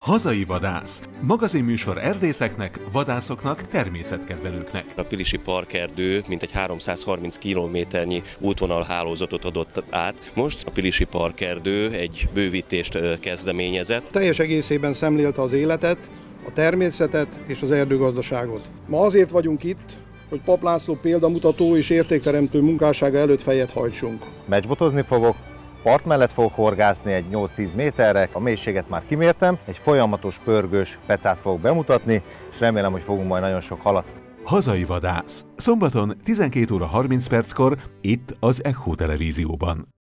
Hazai vadász. Magazinműsor erdészeknek, vadászoknak, természetkedvelőknek. A Pilisi Parkerdő mintegy 330 kilométernyi útvonalhálózatot adott át. Most a Pilisi Parkerdő egy bővítést kezdeményezett. Teljes egészében szemlélte az életet, a természetet és az erdőgazdaságot. Ma azért vagyunk itt, hogy Papp László példamutató és értékteremtő munkássága előtt fejet hajtsunk. Meccsbotozni fogok, part mellett fogok horgászni egy 8-10 méterre, a mélységet már kimértem, egy folyamatos pörgős pecát fogok bemutatni, és remélem, hogy fogunk majd nagyon sok halat. Hazai vadász. Szombaton 12 óra 30 perckor itt az Echo televízióban.